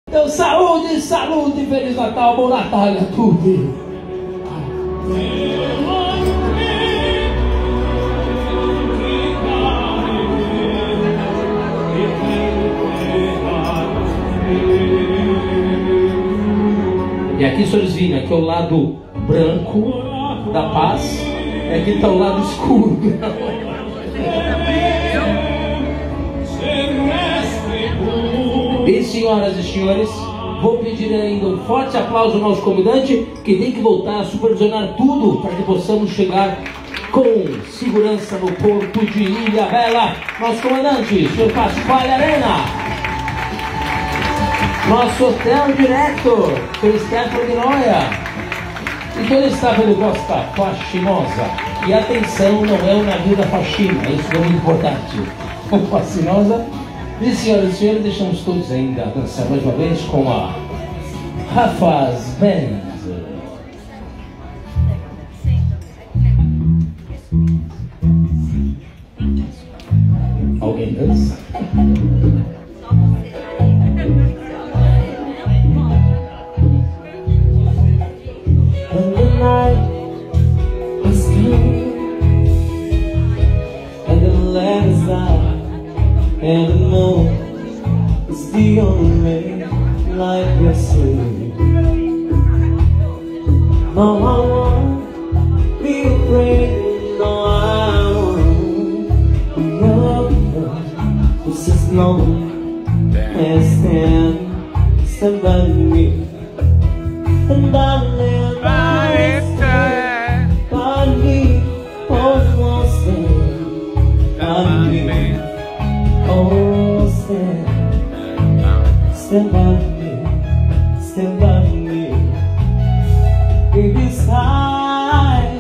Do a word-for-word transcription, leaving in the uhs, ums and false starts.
Então, saúde, saúde, Feliz Natal, bom Natal a tudo. E aqui, senhores viram, aqui é o lado branco da paz, e aqui está o lado escuro. E senhoras e senhores, vou pedir ainda um forte aplauso ao nosso comandante, que tem que voltar a supervisionar tudo para que possamos chegar com segurança no porto de Ilhabela. Nosso comandante, senhor Pasquale Arena. Nosso hotel diretor, senhor Stefano de Noia. E toda a staff do Costa Faxinosa. E atenção, não é o navio da faxina, isso é muito importante. O Faxinosa. E senhoras e senhores, deixamos todos ainda dançar mais uma vez com a Rafa's Band. Alguém dança? When the night has come and the land is out and the moon is the only light we see. No, I won't be afraid. No, I won't be afraid. This is no and stand, stand by me. And darling, I stand by me. Oh, won't stand by me. Oh, stand, stand by me, stand by me. Baby, side